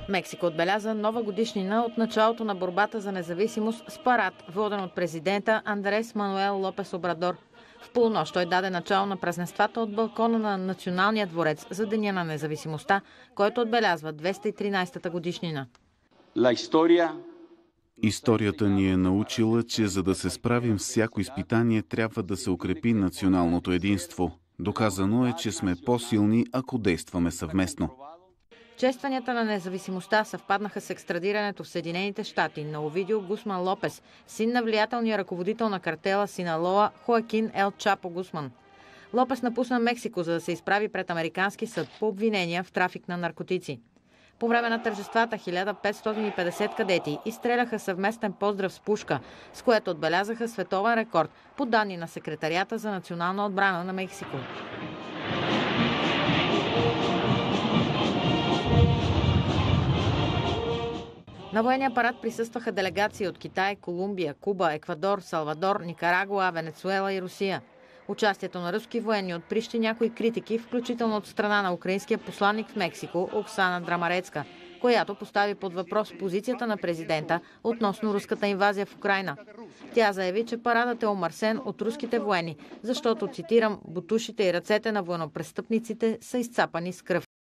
Мексико отбеляза нова годишнина от началото на борбата за независимост с парад, воден от президента Андрес Мануел Лопес Обрадор. В полунощ той даде начало на празненствата от балкона на Националния дворец за Деня на независимостта, който отбелязва 213-та годишнина. Историята ни е научила, че за да се справим с всяко изпитание, трябва да се укрепи националното единство. Доказано е, че сме по-силни, ако действаме съвместно. Честванията на независимостта съвпаднаха с екстрадирането в Съединените щати на Овидио Гусман Лопес, син на влиятелния ръководител на картела Синалоа Хоакин Ел Чапо Гусман. Лопес напусна Мексико, за да се изправи пред американски съд по обвинения в трафик на наркотици. По време на тържествата 1550 кадети изстреляха съвместен поздрав с пушка, с което отбелязаха световен рекорд по данни на Секретарията за национална отбрана на Мексико. На военния парад присъстваха делегации от Китай, Колумбия, Куба, Еквадор, Салвадор, Никарагуа, Венецуела и Русия. Участието на руски военни отприщи някои критики, включително от страна на украинския посланник в Мексико Оксана Драмарецка, която постави под въпрос позицията на президента относно руската инвазия в Украйна. Тя заяви, че парадът е омърсен от руските военни, защото, цитирам, бутушите и ръцете на военнопрестъпниците са изцапани с кръв.